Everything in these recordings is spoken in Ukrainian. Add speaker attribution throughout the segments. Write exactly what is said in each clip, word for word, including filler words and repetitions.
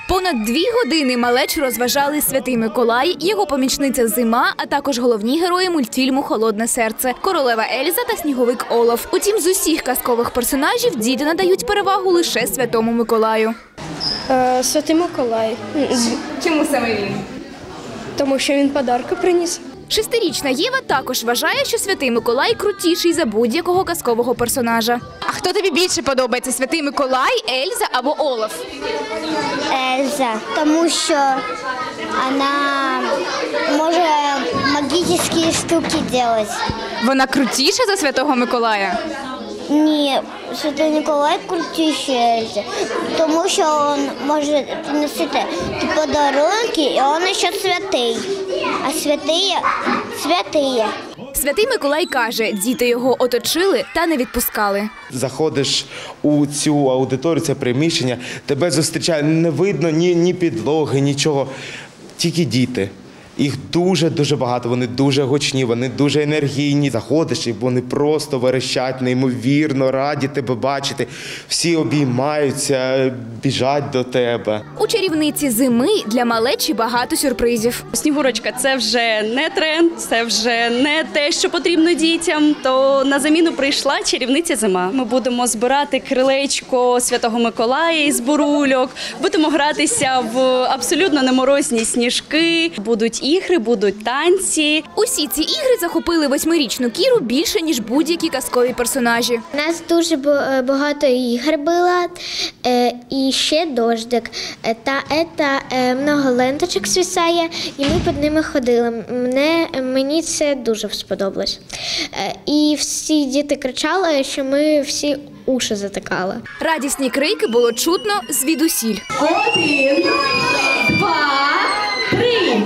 Speaker 1: Понад дві години малеч розважали Святий Миколай, його помічниця Зима, а також головні герої мультфільму «Холодне серце» – королева Ельза та сніговик Олаф. Утім, з усіх казкових персонажів діти надають перевагу лише Святому Миколаю.
Speaker 2: Е, Святий Миколай.
Speaker 1: Чому саме він?
Speaker 2: Тому що він подарки приніс.
Speaker 1: Шестирічна Єва також вважає, що Святий Миколай крутіший за будь-якого казкового персонажа. А хто тобі більше подобається – Святий Миколай, Ельза або Олаф?
Speaker 3: Ельза, тому що вона може магічні штуки робити.
Speaker 1: Вона крутіша за Святого Миколая?
Speaker 3: Ні, Святий Миколай крутіший Ельза, тому що він може приносити подарунки, і він ще святий, а святий – святий.
Speaker 1: Святий Миколай каже, діти його оточили та не відпускали.
Speaker 4: Заходиш у цю аудиторію, це приміщення, тебе зустрічає, не видно ні, ні підлоги, нічого, тільки діти. Їх дуже-дуже багато, вони дуже гучні, вони дуже енергійні. Заходиш, і вони просто верещать, неймовірно раді тебе бачити. Всі обіймаються, біжать до тебе.
Speaker 1: У чарівниці Зими для малечі багато сюрпризів.
Speaker 5: Снігурочка – це вже не тренд, це вже не те, що потрібно дітям, то на заміну прийшла чарівниця Зима. Ми будемо збирати крилечко Святого Миколая із бурульок, будемо гратися в абсолютно неморозні сніжки, будуть ігри, будуть танці.
Speaker 1: Усі ці ігри захопили восьмирічну Кіру більше, ніж будь-які казкові персонажі.
Speaker 3: У нас дуже багато ігор було, і ще дождик. Та це много ленточок свисає, і ми під ними ходили. Мене, мені це дуже сподобалось. І всі діти кричали, що ми всі уші затикали.
Speaker 1: Радісні крики було чутно звідусіль. Один, два, три!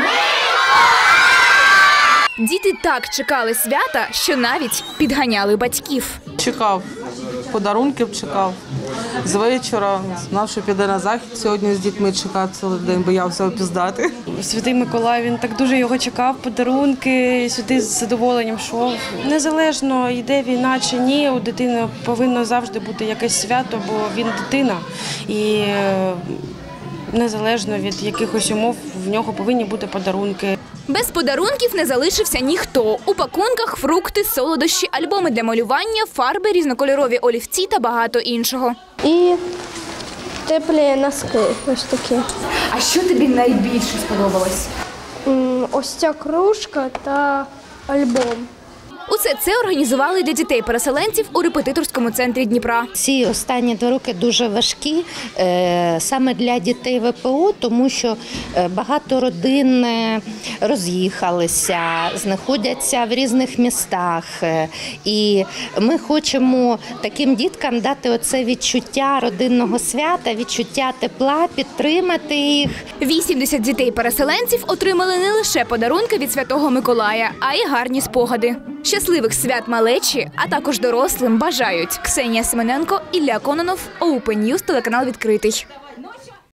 Speaker 1: Діти так чекали свята, що навіть підганяли батьків.
Speaker 6: Чекав, подарунків чекав. З вечора знав, що піде на захід. Сьогодні з дітьми чекав цілий день, боявся опіздати.
Speaker 5: Святий Миколай, він так дуже його чекав, подарунки, сюди з задоволенням йшов. Незалежно, йде війна чи ні, у дитини повинно завжди бути якесь свято, бо він дитина. І незалежно від якихось умов в нього повинні бути подарунки.
Speaker 1: Без подарунків не залишився ніхто. У пакунках фрукти, солодощі, альбоми для малювання, фарби, різнокольорові олівці та багато іншого.
Speaker 2: І теплі носки ось такі.
Speaker 1: А що тобі найбільше сподобалось?
Speaker 2: Ось ця кружка та альбом.
Speaker 1: Усе це організували для дітей-переселенців у репетиторському центрі Дніпра.
Speaker 7: Ці останні два роки дуже важкі саме для дітей ве пе о, тому що багато родин роз'їхалися, знаходяться в різних містах. І ми хочемо таким діткам дати оце відчуття родинного свята, відчуття тепла, підтримати їх.
Speaker 1: вісімдесят дітей-переселенців отримали не лише подарунки від Святого Миколая, а й гарні спогади. Щасливих свят малечі, а також дорослим бажають Ксенія Семененко, Ілля Кононов, Open News, телеканал «Відкритий».